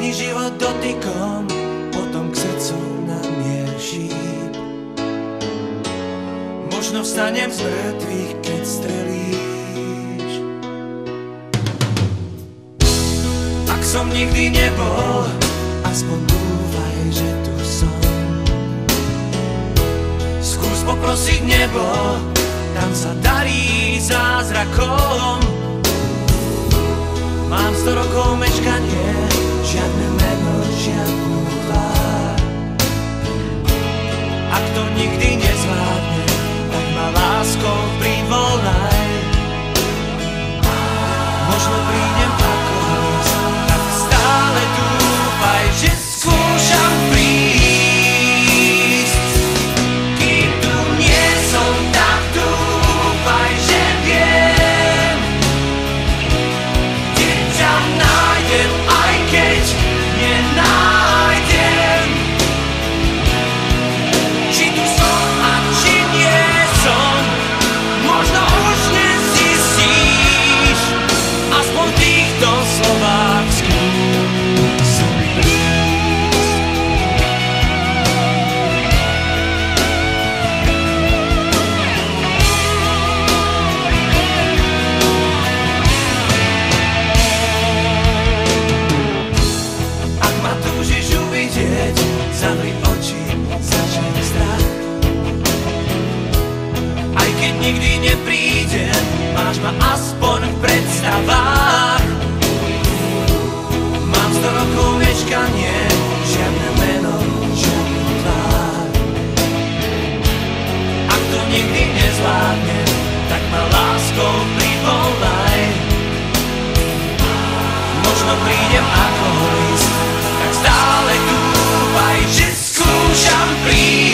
Dotkni život dotykom, potom k srdcu namier šíp. Možno vstanem z mŕtvych, keď strelíš. Ak som nikdy nebol, aspoň dúfaj, že tu som. Skús poprosiť nebo, tam sa darí zázrakom. Mám 100 rokov meškanie, žiadne meno, žiadnu tvár. Ak to nikdy nezvládne, tak ma láskou privolaj. Možno prídem ako list, tak stále dúfaj, že skúšam prísť. Kým tu nie som, tak dúfaj, že viem, kde ťa nájdem, aj keď nenájdem. Či tu som a či nie som, možno už nezistíš. Aspoň v týchto slovách skúsim prísť. Ak ma túžiš uvidieť, zavri oči, zažij strach. Aj keď nikdy neprídem, máš ma aspoň v predstavách. Mám 100 rokov meškanie, žiadne meno, žiadnu tvár. Ak to nikdy nezvládnem, tak ma láskou privolaj. Možno prídem ako list, tak stále dúfaj, že skúšam prísť.